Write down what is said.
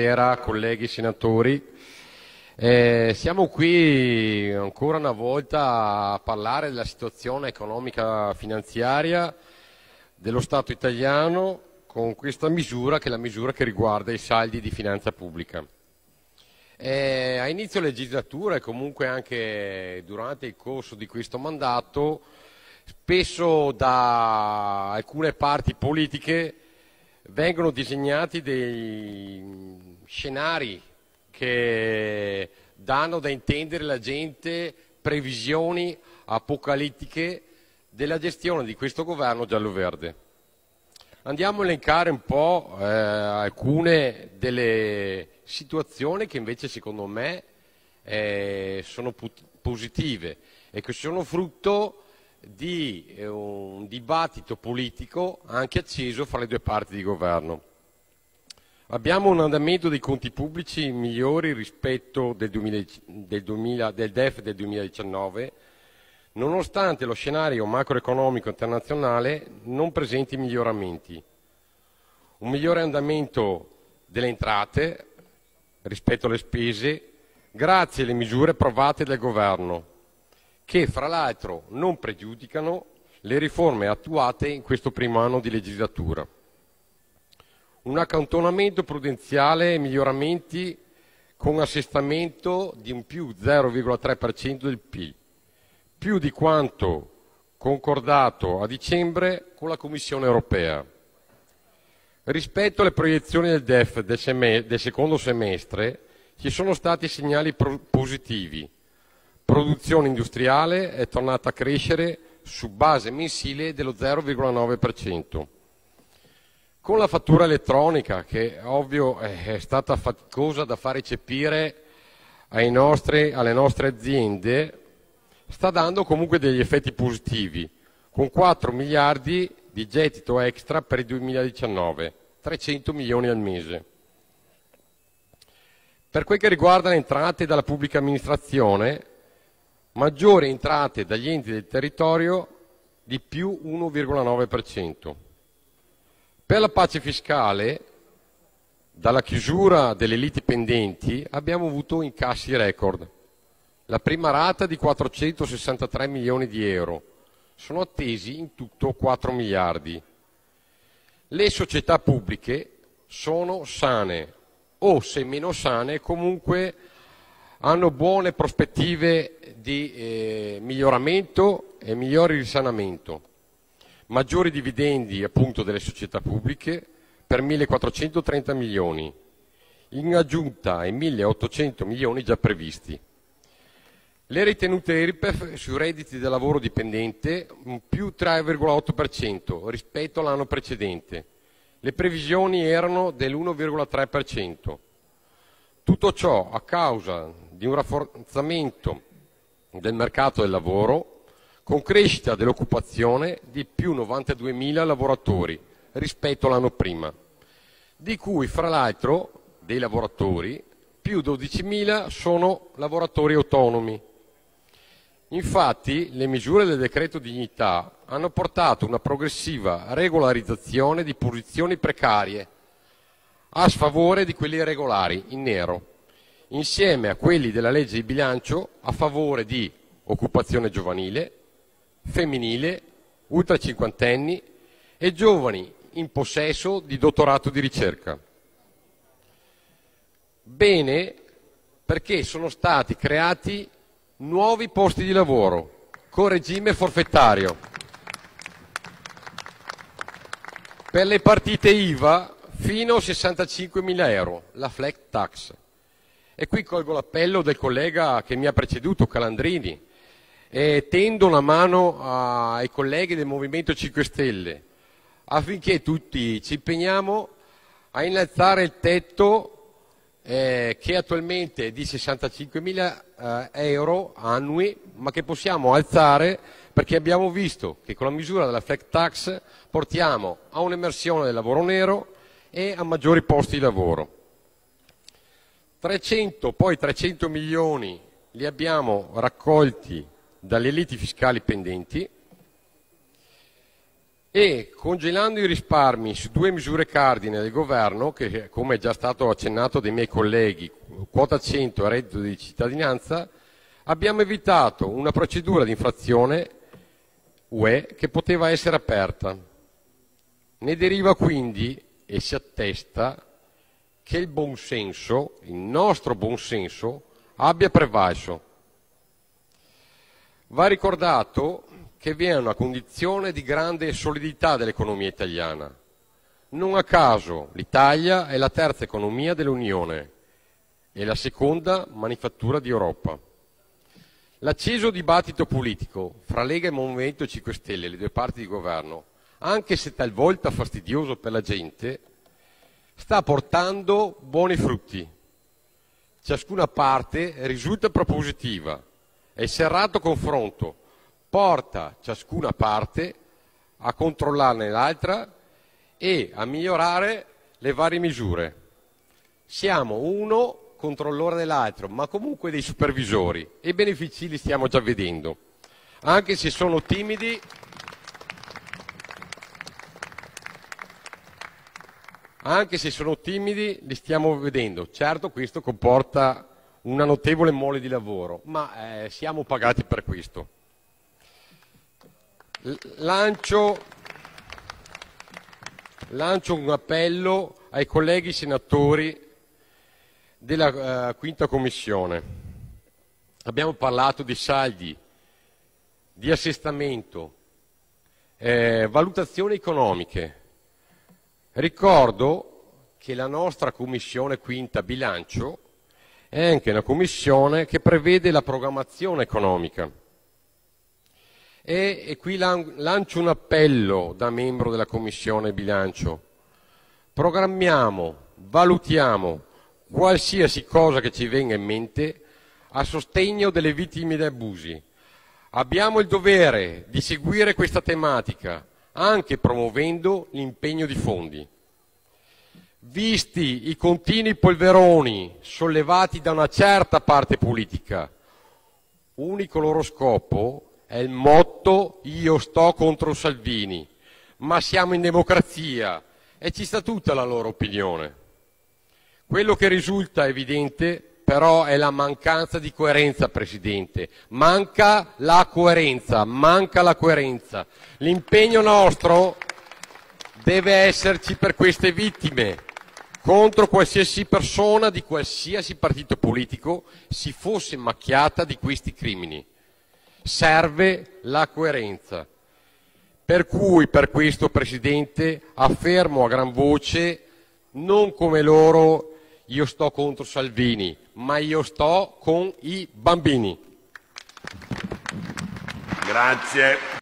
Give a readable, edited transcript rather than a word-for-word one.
Buonasera colleghi senatori, siamo qui ancora una volta a parlare della situazione economica finanziaria dello Stato italiano con questa misura che è la misura che riguarda i saldi di finanza pubblica. A inizio legislatura e comunque anche durante il corso di questo mandato, spesso da alcune parti politiche vengono disegnati dei scenari che danno da intendere alla gente previsioni apocalittiche della gestione di questo governo giallo-verde. Andiamo a elencare un po' alcune delle situazioni che invece secondo me sono positive e che sono frutto di un dibattito politico anche acceso fra le due parti di governo. Abbiamo un andamento dei conti pubblici migliori rispetto del DEF del 2019, nonostante lo scenario macroeconomico internazionale non presenti miglioramenti. Un migliore andamento delle entrate rispetto alle spese grazie alle misure approvate dal governo, che fra l'altro non pregiudicano le riforme attuate in questo primo anno di legislatura. Un accantonamento prudenziale e miglioramenti con assestamento di un più 0,3% del PIL, più di quanto concordato a dicembre con la Commissione europea. Rispetto alle proiezioni del DEF del secondo semestre ci sono stati segnali positivi. Produzione industriale è tornata a crescere su base mensile dello 0,9%. Con la fattura elettronica, che ovvio è stata faticosa da far recepire alle nostre aziende, sta dando comunque degli effetti positivi, con 4 miliardi di gettito extra per il 2019, 300 milioni al mese. Per quel che riguarda le entrate dalla pubblica amministrazione, maggiori entrate dagli enti del territorio di più 1,9%. Per la pace fiscale, dalla chiusura delle liti pendenti, abbiamo avuto incassi record. La prima rata di 463 milioni di euro, sono attesi in tutto 4 miliardi. Le società pubbliche sono sane, o se meno sane comunque hanno buone prospettive di miglioramento e migliori risanamento. Maggiori dividendi appunto delle società pubbliche per 1.430 milioni, in aggiunta ai 1.800 milioni già previsti. Le ritenute IRPEF sui redditi da lavoro dipendente un più 3,8% rispetto all'anno precedente. Le previsioni erano dell'1,3%. Tutto ciò a causa di un rafforzamento del mercato del lavoro con crescita dell'occupazione di più 92.000 lavoratori rispetto all'anno prima, di cui fra l'altro dei lavoratori più 12.000 sono lavoratori autonomi. Infatti le misure del decreto dignità hanno portato una progressiva regolarizzazione di posizioni precarie a sfavore di quelli regolari, in nero, insieme a quelli della legge di bilancio a favore di occupazione giovanile, femminile, ultra cinquantenni e giovani in possesso di dottorato di ricerca. Bene, perché sono stati creati nuovi posti di lavoro con regime forfettario. Per le partite IVA fino a 65.000 euro, la flat tax. E qui colgo l'appello del collega che mi ha preceduto, Calandrini, e tendo una mano ai colleghi del Movimento 5 Stelle affinché tutti ci impegniamo a innalzare il tetto che attualmente è di 65.000 euro annui, ma che possiamo alzare perché abbiamo visto che con la misura della flat tax portiamo a un'emersione del lavoro nero e a maggiori posti di lavoro. 300 milioni li abbiamo raccolti dalle liti fiscali pendenti e congelando i risparmi su due misure cardine del governo, che come è già stato accennato dai miei colleghi, quota 100 e reddito di cittadinanza, abbiamo evitato una procedura di infrazione UE che poteva essere aperta. Ne deriva quindi e si attesta che il buonsenso, il nostro buonsenso, abbia prevalso. Va ricordato che vi è una condizione di grande solidità dell'economia italiana. Non a caso l'Italia è la terza economia dell'Unione e la seconda manifattura di Europa. L'acceso dibattito politico fra Lega e Movimento 5 Stelle, le due parti di governo, anche se talvolta fastidioso per la gente, sta portando buoni frutti. Ciascuna parte risulta propositiva e il serrato confronto porta ciascuna parte a controllarne l'altra e a migliorare le varie misure. Siamo uno controllore dell'altro, ma comunque dei supervisori, e i benefici li stiamo già vedendo. Anche se sono timidi, li stiamo vedendo. Certo, questo comporta una notevole mole di lavoro, ma siamo pagati per questo. Lancio un appello ai colleghi senatori della quinta commissione. Abbiamo parlato di saldi, di assestamento, valutazioni economiche. Ricordo che la nostra commissione quinta bilancio è anche una commissione che prevede la programmazione economica. E qui lancio un appello da membro della Commissione Bilancio. Programmiamo, valutiamo qualsiasi cosa che ci venga in mente a sostegno delle vittime di abusi. Abbiamo il dovere di seguire questa tematica anche promuovendo l'impegno di fondi. Visti i continui polveroni sollevati da una certa parte politica, unico loro scopo è il motto "io sto contro Salvini", ma siamo in democrazia e ci sta tutta la loro opinione. Quello che risulta evidente però è la mancanza di coerenza, Presidente. Manca la coerenza. L'impegno nostro deve esserci per queste vittime, contro qualsiasi persona di qualsiasi partito politico si fosse macchiata di questi crimini. Serve la coerenza. Per cui, per questo, Presidente, affermo a gran voce, non come loro, io sto contro Salvini, ma io sto con i bambini. Grazie.